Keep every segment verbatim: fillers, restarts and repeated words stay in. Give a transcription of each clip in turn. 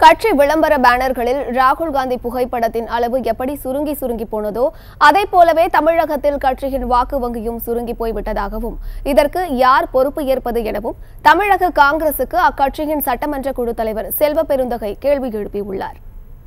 கட்சி விளம்பர பேனர்களில் ராகுல் காந்தி புகைப்படத்தின் அளவு எப்படி சுருங்கி சுருங்கி போனதோ அதை போலவே தமிழகத்தில் கட்சியின் வாக்கு வங்கியும் சுருங்கி போய்விட்டதாகவும் இதற்கு யார் பொறுப்பு ஏற்பது எனவும் தமிழக காங்கிரசுக்கு அக்கட்சியின் சட்டமன்ற குழு தலைவர் செல்வபெருந்தகை கேள்வி எழுப்பியுள்ளார்.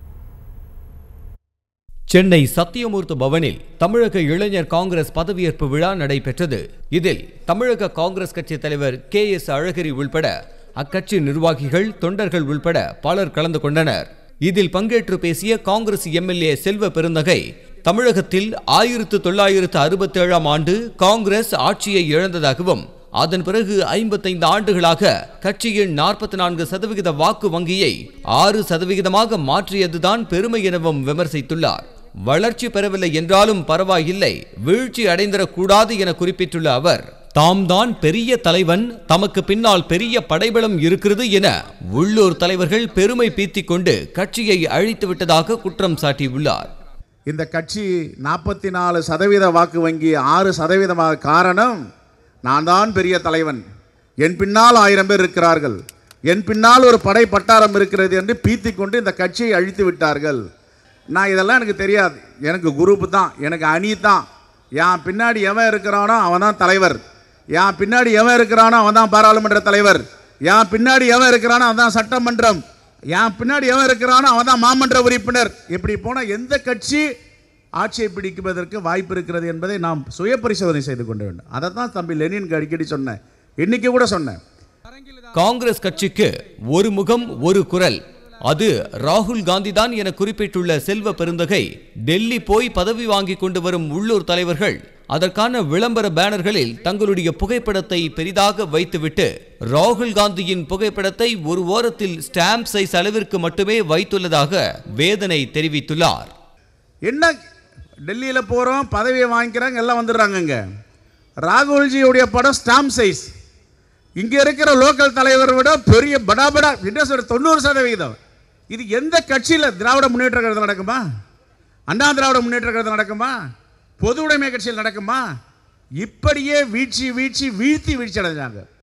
சென்னை சத்தியமூர்த்தி பவனில் தமிழக இளைஞர் காங்கிரஸ் பதவியேற்பு விழா நடைபெற்றது. இதில் தமிழக காங்கிரஸ் கட்சி தலைவர் கே எஸ் அழகிரி உள்பட அக்கட்சி நிர்வாகிகள், தொண்டர்கள் உள்பட பலர் கலந்து கொண்டனர். இதில் பங்கேற்று பேசிய காங்கிரஸ் எம்எல்ஏ செல்வபெருந்தகை, தமிழகத்தில் ஆயிரத்து தொள்ளாயிரத்து அறுபத்தி ஏழாம் ஆண்டு காங்கிரஸ் ஆட்சியை இழந்ததாகவும் அதன் பிறகு ஐம்பத்தைந்து ஆண்டுகளாக கட்சியின் நாற்பத்தி நான்கு சதவிகித வாக்கு வங்கியை ஆறு சதவிகிதமாக மாற்றியதுதான் பெருமை எனவும் விமர்சித்துள்ளார். வளர்ச்சி பெறவில்லை என்றாலும் பரவாயில்லை, வீழ்ச்சி அடைந்திடக்கூடாது என குறிப்பிட்டுள்ள அவர், தாம் தான் பெரிய தலைவன், தமக்கு பின்னால் பெரிய படைபலம் இருக்கிறது என உள்ளூர் தலைவர்கள் பெருமை பீத்திக் கொண்டு கட்சியை அழித்து விட்டதாக குற்றம் சாட்டியுள்ளார். இந்த கட்சி நாற்பத்தி நாலு சதவீத வாக்கு வங்கி ஆறு சதவீதமாக காரணம் நான் தான் பெரிய தலைவன், என் பின்னால் ஆயிரம் பேர் இருக்கிறார்கள், என் பின்னால் ஒரு படை பட்டாரம் இருக்கிறது என்று பீத்திக் கொண்டு இந்த கட்சியை அழித்து விட்டார்கள். நான் இதெல்லாம் எனக்கு தெரியாது, எனக்கு குரூப் தான், எனக்கு அணி தான், என் பின்னாடி எவன் இருக்கிறானோ அவன் தான் தலைவர், என் பின்னாடி எவன் இருக்கிறானோ அவன் தான் பாராளுமன்ற தலைவர், என் பின்னாடி எவன் இருக்கிறானோ அவன் தான் சட்டமன்றம், என் பின்னாடி எவன் இருக்கிறானோ அவன் தான் மாமன்ற உறுப்பினர். இப்படி போனால் எந்த கட்சி ஆட்சியை பிடிப்பதற்கு வாய்ப்பு இருக்கிறது என்பதை நாம் சுய பரிசோதனை செய்து கொள்ள வேண்டும். அதை தான் தம்பி லெனின் அடிக்கடி சொன்னேன், இன்னைக்கு கூட சொன்னேன். காங்கிரஸ் கட்சிக்கு ஒரு முகம் ஒரு குரல், அது ராகுல் காந்தி தான் என குறிப்பிட்டுள்ள செல்வபெருந்தகை, டெல்லி போய் பதவி வாங்கி கொண்டு வரும் உள்ளூர் தலைவர்கள் அதற்கான விளம்பர பேனர்களில் தங்களுடைய புகைப்படத்தை பெரிதாக வைத்துவிட்டு ராகுல் காந்தியின் புகைப்படத்தை ஒரு ஓரத்தில் ஸ்டாம்ப் சைஸ் அளவிற்கு மட்டுமே வைத்துள்ளதாக வேதனை தெரிவித்துள்ளார். என்ன டெல்லியில் போகிறோம், பதவியை வாங்கிக்கிறாங்க, எல்லாம் வந்துடுறாங்க. ராகுல்ஜியுடைய படம் ஸ்டாம்ப் சைஸ், இங்கே இருக்கிற லோக்கல் தலைவரை விட பெரிய படாபடா இன்ட்ரெஸ்ட் தொண்ணூறு சதவீதம். இது எந்த கட்சியில் திராவிட முன்னேற்ற கழகத்தில் நடக்குமா? அண்ணா திராவிட முன்னேற்ற கழகத்தில் நடக்குமா? பொது உடைமை கட்சியில் நடக்குமா? இப்படியே வீழ்ச்சி வீழ்ச்சி வீழ்த்தி வீழ்ச்சி அடைஞ்சாங்க.